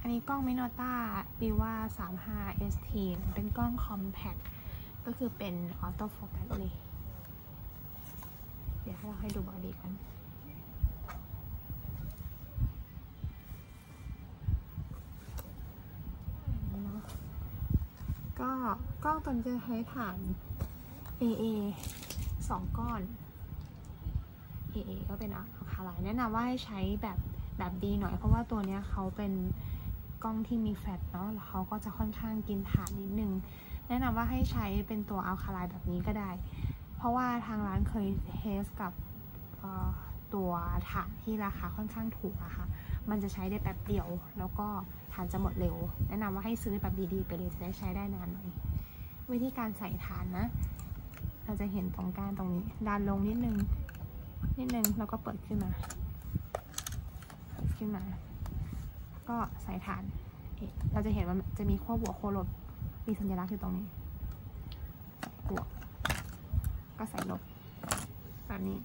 อันนี้กล้อง Minolta Viva 35 ST เป็นกล้อง compact ก็คือเป็นออโต้โฟกัสเลยเดี๋ยวเราให้ดูบอดี้กันก็กล้องตัวนี้จะใช้ฐาน AA 2 ก้อน AA ก็เป็นอะคาไลน์แนะนำว่าให้ใช้แบบดีหน่อยเพราะว่าตัวนี้เขาเป็นกล้องที่มีแฟลชเนาะแล้วเขาก็จะค่อนข้างกินฐานนิดนึงแนะนำว่าให้ใช้เป็นตัวอัลคาไลน์แบบนี้ก็ได้เพราะว่าทางร้านเคยเทสกับตัวฐานที่ราคาค่อนข้างถูกอะค่ะมันจะใช้ได้แป๊บเดียวแล้วก็ฐานจะหมดเร็วแนะนำว่าให้ซื้อแบบดีๆไปเลยจะได้ใช้ได้นานหน่อยวิธีการใส่ฐานนะเราจะเห็นตรงกลางตรงนี้ดันลงนิดนึงแล้วก็เปิดขึ้นมาก็ใส่ฐานเราจะเห็นว่าจะมีขั้วบวกขั้วลบมีสัญลักษณ์อยู่ตรงนี้บวกก็ใส่ลบแบบนี้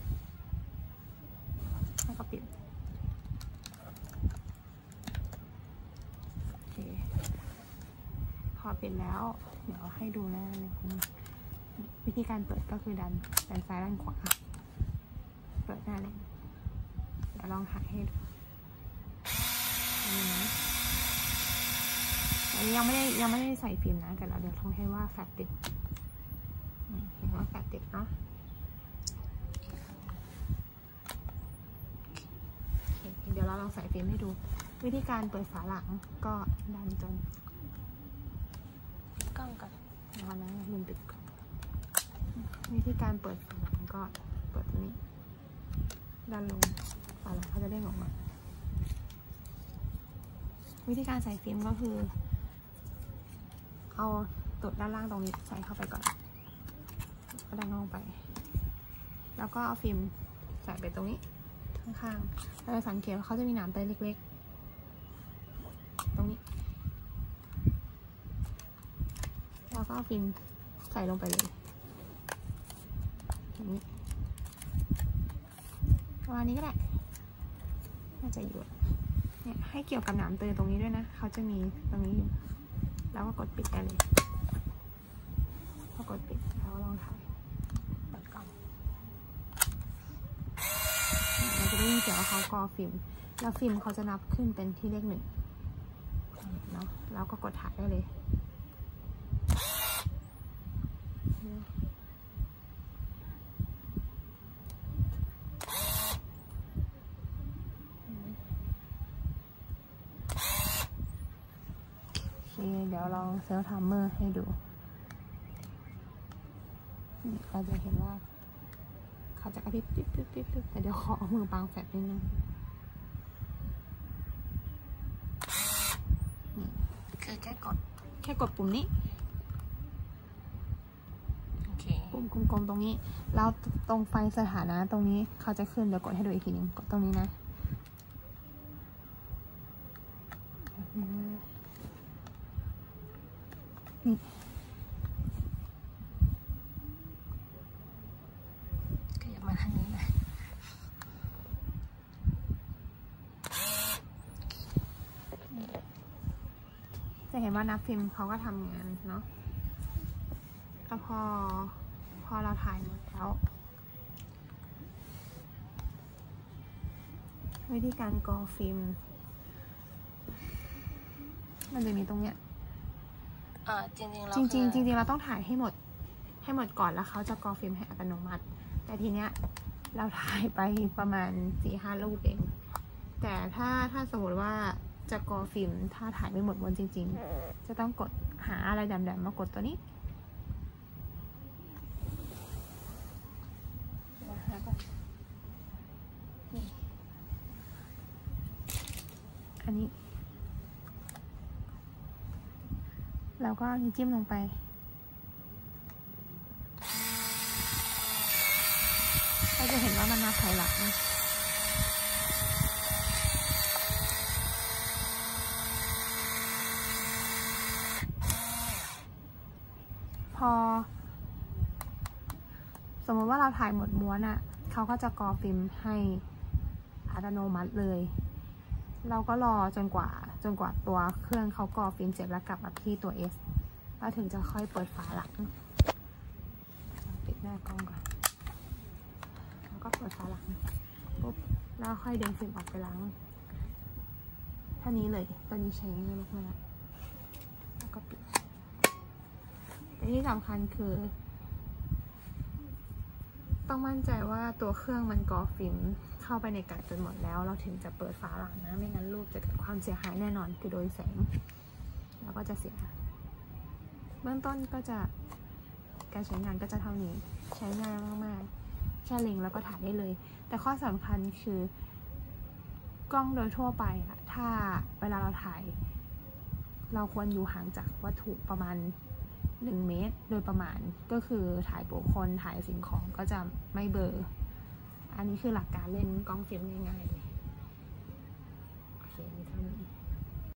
แล้วก็ปิดโอเคพอปิดแล้วเดี๋ยวให้ดูหน้าวิธีการเปิดก็คือดันซ้ายด้านขวาเปิดหน้าเลยเดี๋ยวลองถ่ายให้ดูอันนี้ยังไม่ได้ใส่ฟิล์มนะแต่เราเดี๋ยวทำให้ว่าแฟลชติดเห็นว่าแฟลชติดเนาะเดี๋ยวเราลองใส่ฟิล์มให้ดูวิธีการเปิดฝาหลังก็ดันจนกล้องกันนะลืมปิดก่อนวิธีการเปิดฝาหลังก็เปิดตรงนี้ดันลงฝาหลังเขาจะเด้งออกมาวิธีการใส่ฟิล์มก็คือเอาตัวด้านล่างตรงนี้ใส่เข้าไปก่อนก็ดันลงไปแล้วก็เอาฟิล์มใส่ไปตรงนี้ข้างๆเราจะสังเกตว่าเขาจะมีหนามเตยเล็กๆตรงนี้แล้วก็เอาฟิล์มใส่ลงไปเลยตรงนี้ประมาณนี้ก็ได้น่าจะอยู่เนี่ยให้เกี่ยวกับหนามเตยตรงนี้ด้วยนะเขาจะมีตรงนี้อยู่แล้วก็กดปิดได้เลยพอกดปิดแล้วลองถ่ายเปิดกล้องเราจะได้ยินเสียงว่าเขากอฟิล์มแล้วฟิล์มเขาจะนับขึ้นเป็นที่เลข 1เนาะแล้วก็กดถ่ายได้เลยเดี๋ยวลองเซลล์ไทม์เมอร์ให้ดูเราจะเห็นว่าเขาจะกระพริบปิ๊บแต่เดี๋ยวขอเอามือบังแฟลชนิดนึงนี่คือแค่กดปุ่มนี้โอเคปุ่มกลมๆตรงนี้แล้วตรงไฟสถานะตรงนี้เขาจะขึ้นเดี๋ยวกดให้ดูอีกทีนึงกดตรงนี้นะนี่ขยับมาทางนี้นะจะเห็นว่านับฟิล์มเขาก็ทำงานเนาะแล้วพอเราถ่ายหมดแล้ววิธีการกรอฟิล์มมันจะมีตรงเนี้ยจริงๆเราต้องถ่ายให้หมดก่อนแล้วเขาจะกรอฟิล์มให้อัตโนมัติแต่ทีเนี้ยเราถ่ายไปประมาณ 4-5 รูปเองแต่ถ้าสมมติว่าจะกรอฟิล์มถ้าถ่ายไม่หมดวันจริงๆจะต้องกดหาอะไรดำๆมากดตัวนี้อันนี้แล้วก็จิ้มลงไปเราจะเห็นว่ามันนับถอยหลังพอสมมติว่าเราถ่ายหมดม้วนอ่ะเขาก็จะกรอฟิล์มให้อัตโนมัติเลยเราก็รอจนกว่าตัวเครื่องเขาก่อฟิล์มเสร็จแล้วกลับมาที่ตัว S แล้วถึงจะค่อยเปิดฝาหลังปิดหน้ากล้องก่อนแล้วก็เปิดฝาหลังปุ๊บแล้วค่อยดึงฟิล์มออกไปล้างเท่านี้เลยตัวนี้ใช้ง่ายมากๆแล้วก็ปิดแต่ที่สำคัญคือต้องมั่นใจว่าตัวเครื่องมันก่อฟิล์มเข้าไปในกันจนหมดแล้วเราถึงจะเปิดฝาหลังนะไม่งั้นรูปจะเกิดความเสียหายแน่นอนคือโดนแสงแล้วก็จะเสียเบื้องต้นก็จะการใช้งานก็จะเท่านี้ใช้ง่ายมากๆแค่เล็งแล้วก็ถ่ายได้เลยแต่ข้อสำคัญคือกล้องโดยทั่วไปอะถ้าเวลาเราถ่ายเราควรอยู่ห่างจากวัตถุประมาณ1 เมตรโดยประมาณก็คือถ่ายบุคคลถ่ายสิ่งของก็จะไม่เบลออันนี้คือหลักการเล่นกล้องฟิล์มง่ายๆ